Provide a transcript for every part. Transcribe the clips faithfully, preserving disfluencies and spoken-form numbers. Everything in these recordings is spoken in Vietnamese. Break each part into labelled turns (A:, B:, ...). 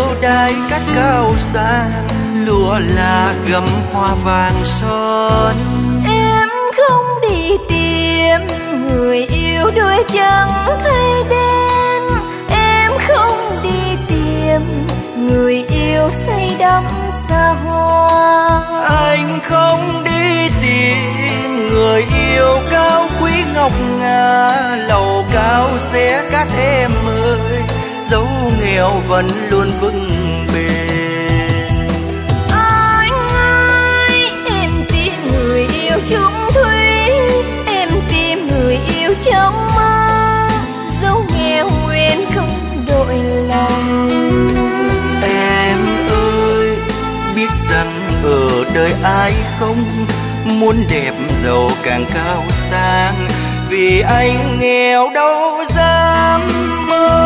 A: đai cát cao xa, lúa là gấm hoa vàng son.
B: Em không đi tìm người yêu đuôi trắng hay đen, em không đi tìm người yêu say đắm xa hoa.
A: Anh không đi tìm người yêu cao quý ngọc ngà, lầu cao xé cát em ơi, dấu nghèo vẫn luôn vững bền.
B: Anh ơi, em tìm người yêu chung thủy, em tìm người yêu trong mơ, dấu nghèo nguyên không đổi lòng.
A: Em ơi, biết rằng ở đời ai không muốn đẹp giàu càng cao sang, vì anh nghèo đâu dám mơ.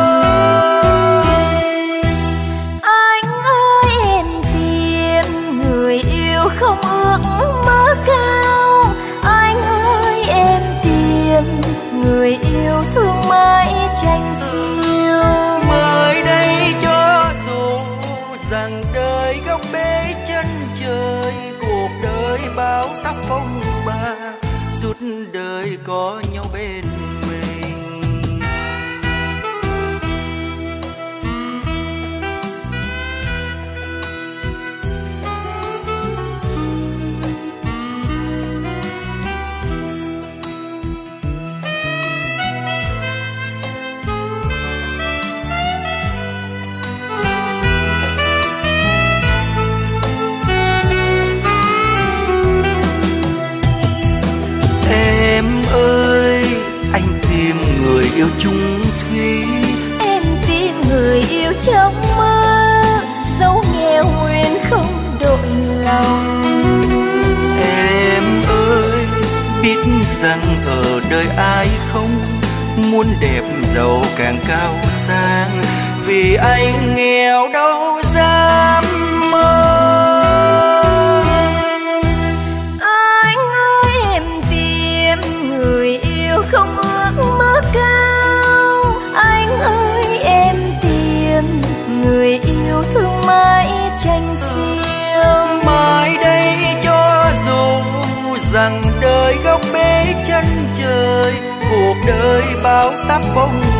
B: Anh ơi, em tìm người yêu không ước mơ cao, anh ơi em tìm người yêu thương mãi tranh xiêu.
A: Mới đây cho dù rằng đời góc bể chân trời, cuộc đời bao táp phong ba, suốt đời có nhau bên mình. Em ơi, anh tìm người yêu chung thủy,
B: Em tìm người yêu trong mơ, dấu nghèo nguyên không đổi lòng.
A: em ơi, biết rằng ở đời ai không muốn đẹp giàu càng cao sang, vì anh nghèo đâu dám mơ.
B: Anh ơi, em tìm người yêu không ước mơ cao, anh ơi em tìm người yêu thương mãi tranh xiêu.
A: Mai đây cho dù rằng đời góc bể chân trời, cuộc đời bao táp phong